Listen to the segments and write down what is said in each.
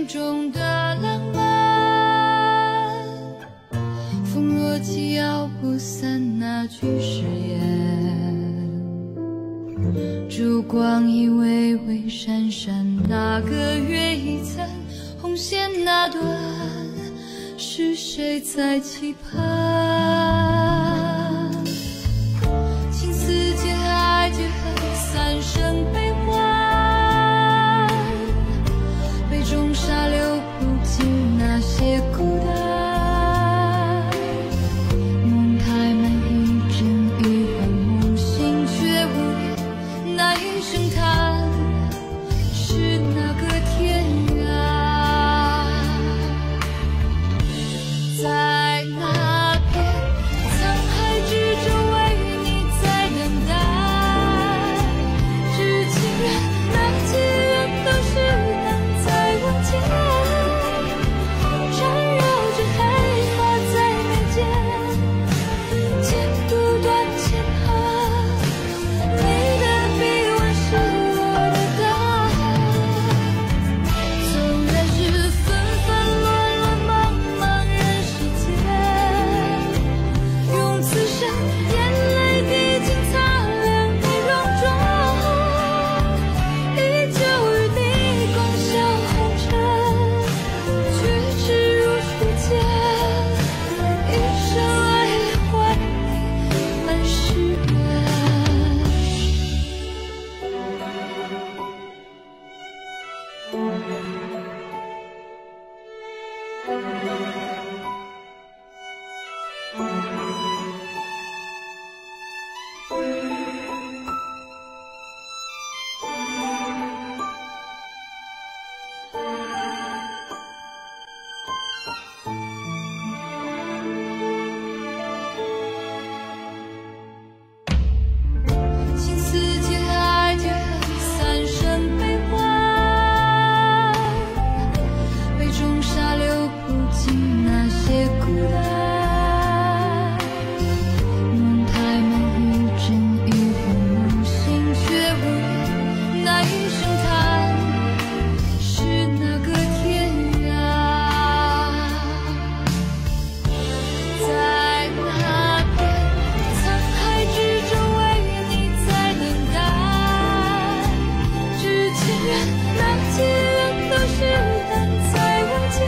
心中的浪漫。风若起，摇不散那句誓言。烛光已微微闪闪，那个月已残，红线那段，是谁在期盼？情丝结，爱结恨，三生悲欢。杯中沙流不尽那些孤单。梦太满，一真一幻，梦醒却无言。那一声叹，是那个天涯。在那片沧海之中，为你在等待。知情人那几人都是等在望前，缠绕着黑发在眉间，剪不断牵绊。你的臂弯是我的答案。纵然是纷纷乱乱，茫茫人世间，用此生眼泪滴尽，擦亮你容妆，依旧与你共笑红尘，却只如初见。一生爱恋还你满是缘。情丝结，爱结恨，三生悲欢。杯中沙流不尽那些孤单。梦太满，一真一幻，梦醒却无言。那一声叹，是那个天涯。在那片沧海之中，为你在等待。知情人那几人都是等在望前，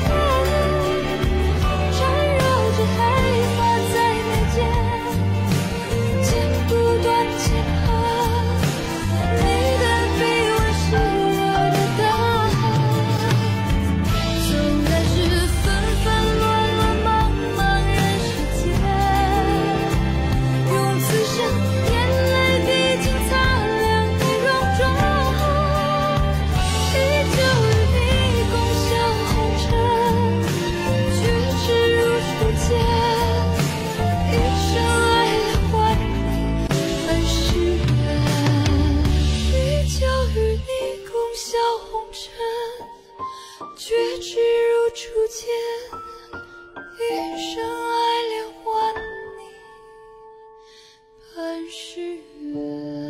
缠绕着黑发在眉间，剪不断牵绊。你的臂弯是我的答案。纵然是纷纷乱乱，茫茫人世间，用此生眼泪滴尽，擦亮你容妆，依旧与你共笑红尘，却只如初见。一生爱恋还你满是缘，依旧与你共笑红尘，却只如初见。一生爱恋还你半世缘。